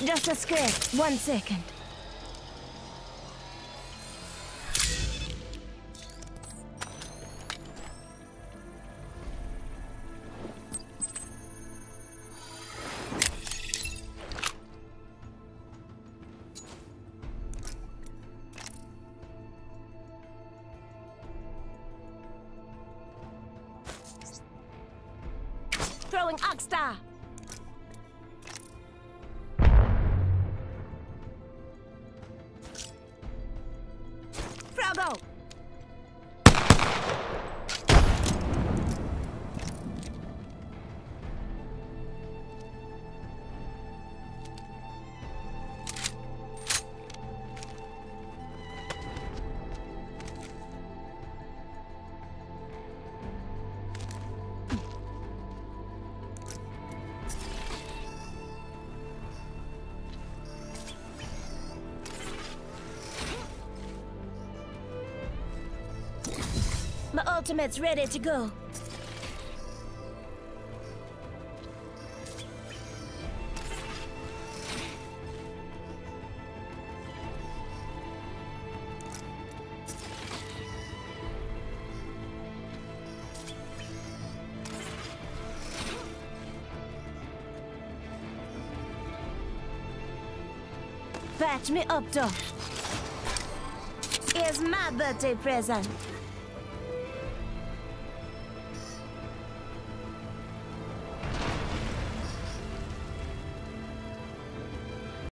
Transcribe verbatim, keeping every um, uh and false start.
Just a scrape. One second. Throwing Oxstar. Froggo. My ultimate's ready to go. Patch me up, though. Here's my birthday present.